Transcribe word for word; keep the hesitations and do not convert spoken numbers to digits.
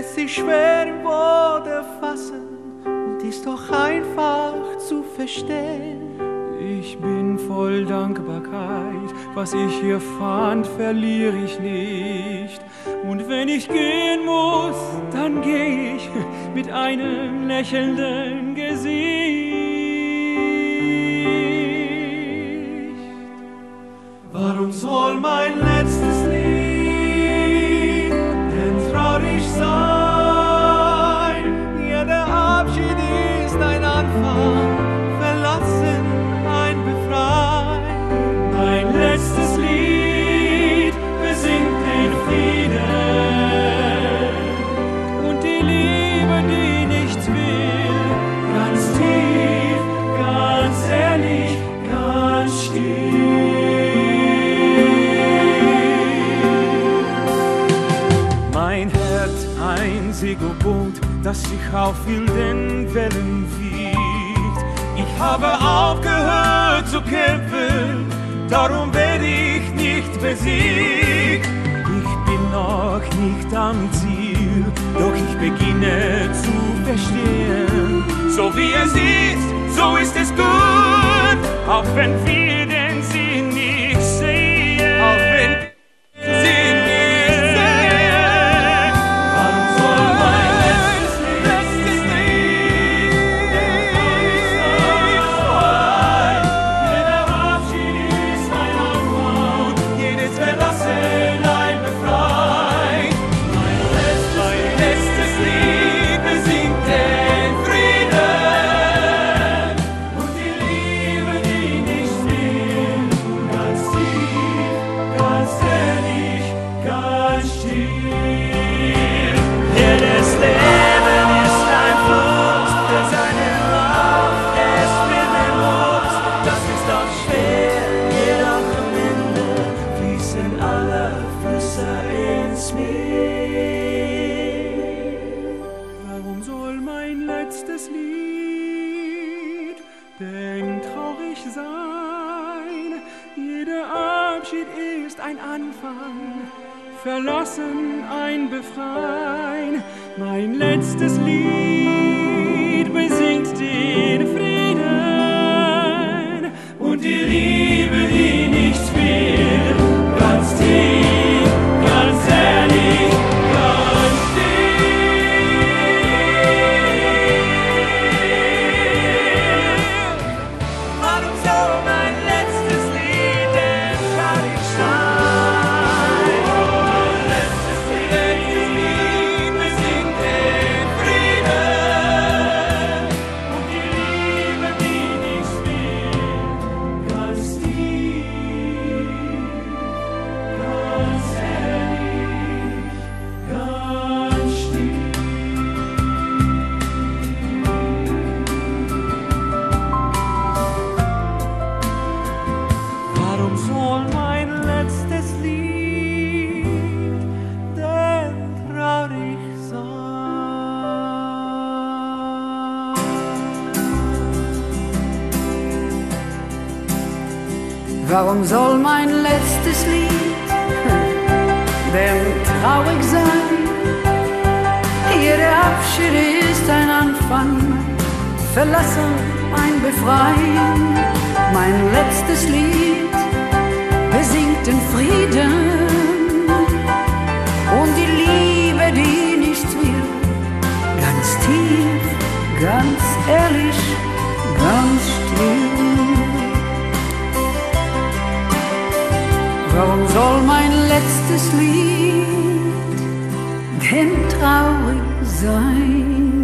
lässt sich schwer in Worte fassen und ist doch einfach zu verstehen. Ich bin voll Dankbarkeit, was ich hier fand, verliere ich nicht. Und wenn ich gehen muss, dann geh ich mit einem lächelnden Gesicht. Warum soll mein letztes Lied denn traurig sein? Jeder Abschied ist ein Anfang, verlassen ein Befreien. Mein letztes Lied besingt den Frieden und die Liebe, die nichts will, ganz tief, ganz ehrlich, ganz still. Mein Herz ein Segelboot, das sich auf wilden Wellen wiegt. Ich habe aufgehört zu kämpfen, darum werde ich nicht besiegt. Ich bin noch nicht am Ziel, doch ich beginne zu verstehen. So wie es ist, so ist es gut, auch wenn wir den Sinn nicht sehen. Auch wenn wir den Sinn nicht sehen. Warum soll mein letztes Lied sein? Jeder Abschied ist ein Anfang, jedes Verlassen ein Befreien. Mein letztes Lied besingt den Frieden und die Liebe, die nicht will, ganz tief, ganz ehrlich, ganz still. Jedes Leben ist ein Fluss, der seinen Lauf erst finden muss. Das ist doch schwer, jedoch am Ende fließen alle Flüsse ins Meer. Warum soll mein letztes Lied denn traurig sein? Jeder Abschied ist ein Anfang, verlassen ein Befreien. Mein letztes Lied besingt den Frieden und die Liebe, die nichts will, ganz tief, ganz ehrlich, ganz still. Warum soll mein letztes Lied denn traurig sein? Mein letztes Lied besingt den Frieden und die Liebe, die nichts will, ganz tief, ganz ehrlich, ganz still. Warum soll mein letztes Lied denn traurig sein? Warum soll mein letztes Lied denn traurig sein? Jeder Abschied ist ein Anfang, verlassen ein Befreien. Mein letztes Lied besingt den Frieden und die Liebe, die nichts will, ganz tief, ganz ehrlich, ganz still. Warum soll mein letztes Lied denn traurig sein?